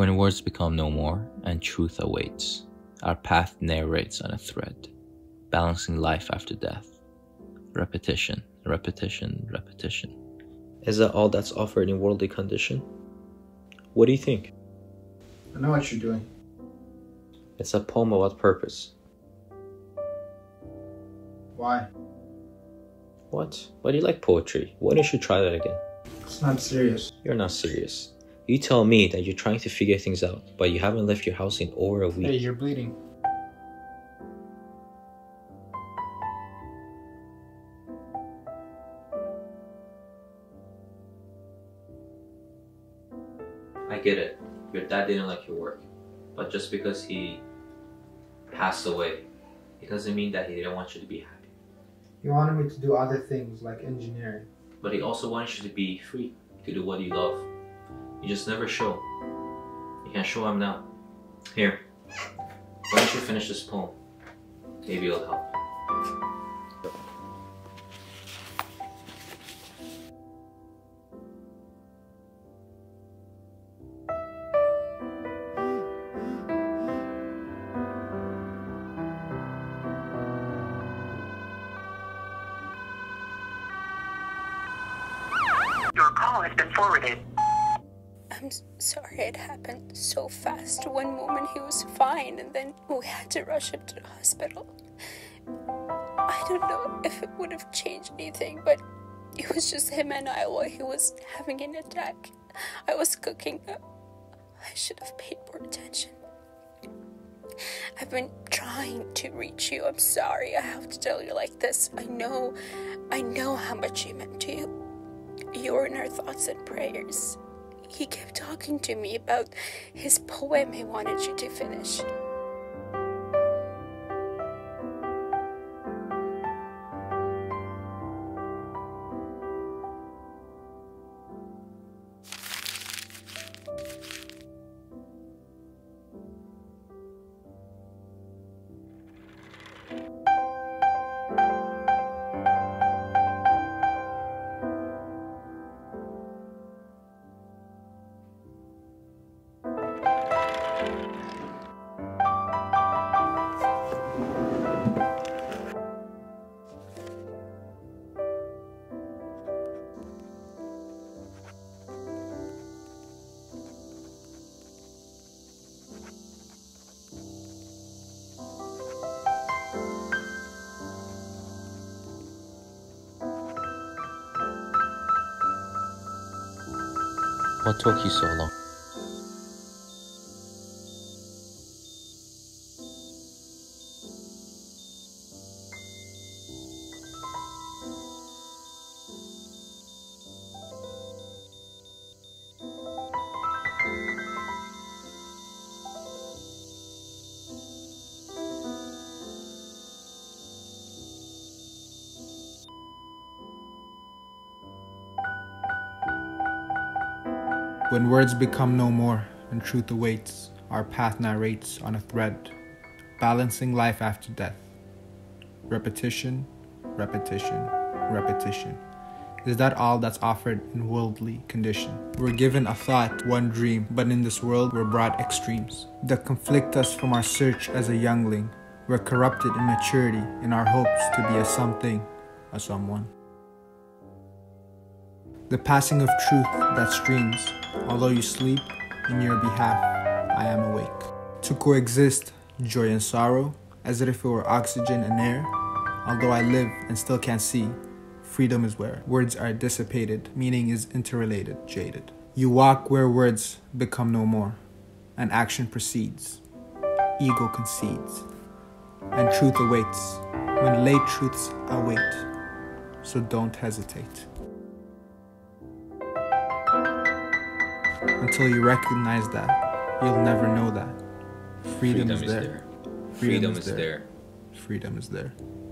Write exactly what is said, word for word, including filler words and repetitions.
When words become no more and truth awaits, our path narrates on a thread, balancing life after death. Repetition, repetition, repetition. Is that all that's offered in worldly condition? What do you think? I know what you're doing. It's a poem about purpose. Why? What? Why do you like poetry? Why don't you try that again? It's not serious. You're not serious. You tell me that you're trying to figure things out, but you haven't left your house in over a week. Hey, you're bleeding. I get it. Your dad didn't like your work. But just because he passed away, it doesn't mean that he didn't want you to be happy. He wanted me to do other things like engineering. But he also wants you to be free, to do what you love. You just never show. You can't show him now. Here, why don't you finish this poem? Maybe it'll help. Your call has been forwarded. I'm sorry it happened so fast. One moment he was fine and then we had to rush him to the hospital. I don't know if it would have changed anything, but it was just him and I while he was having an attack. I was cooking. I should have paid more attention. I've been trying to reach you. I'm sorry I have to tell you like this. I know, I know how much he meant to you. You're in our thoughts and prayers. He kept talking to me about his poem he wanted you to finish. What took you so long? When words become no more and truth awaits, our path narrates on a thread, balancing life after death. Repetition, repetition, repetition. Is that all that's offered in worldly condition? We're given a thought, one dream, but in this world we're brought extremes that conflict us from our search as a youngling. We're corrupted in maturity in our hopes to be a something, a someone. The passing of truth that streams, although you sleep, in your behalf, I am awake. To coexist, joy and sorrow, as if it were oxygen and air, although I live and still can't see, freedom is where words are dissipated, meaning is interrelated, jaded. You walk where words become no more, and action proceeds, ego concedes, and truth awaits, when late truths await, so don't hesitate. Until you recognize that, you'll never know that. Freedom, Freedom is, is there. there. Freedom, Freedom is there. Freedom is there.